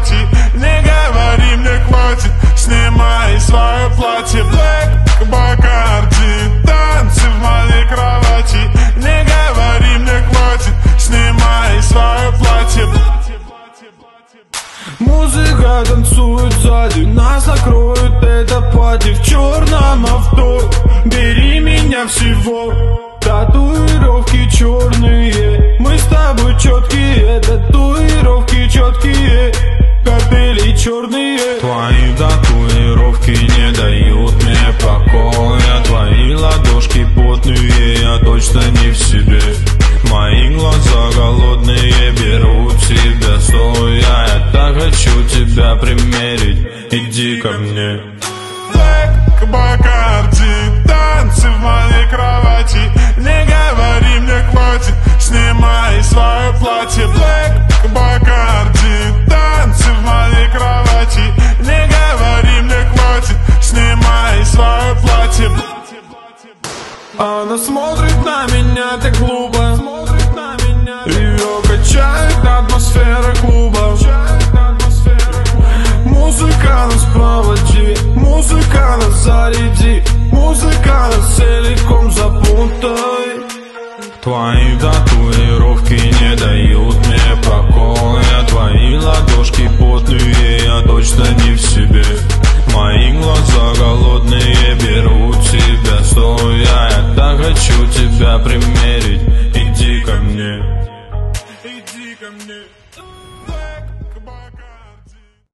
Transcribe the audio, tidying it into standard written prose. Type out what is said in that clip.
кровати. Не говори мне хватит, снимай свое платье. Black Bacardi, танцы в моей кровати. Не говори мне хватит, снимай свое платье. Музыка танцует сзади, нас накроет это пати. В черном авто, бери меня всего. Татуировки черные, мы с тобой четкие. Татуировки четкие, капели черные. Твои татуировки не дают мне покоя. Твои ладошки потные, я точно не в себе. Мои глаза голодные берут себя стоя. Я так хочу тебя примерить, иди ко мне. Black Bacardi, танцы в моей кровати. Не говори мне хватит, снимай свое платье. Black Bacardi, танцы в моей кровати. Не говори мне хватит, снимай свое платье. Она смотрит на меня так глупо, ее качает атмосфера клуба. Музыка нас проводи, музыка нас заряди, музыка нас целиком запутай. Твои татуировки не дают мне покоя. Твои ладошки потные, я точно не в себе. Мои глаза голодные берут себя стоя. Я так хочу тебя примерить, иди ко мне. Иди ко мне.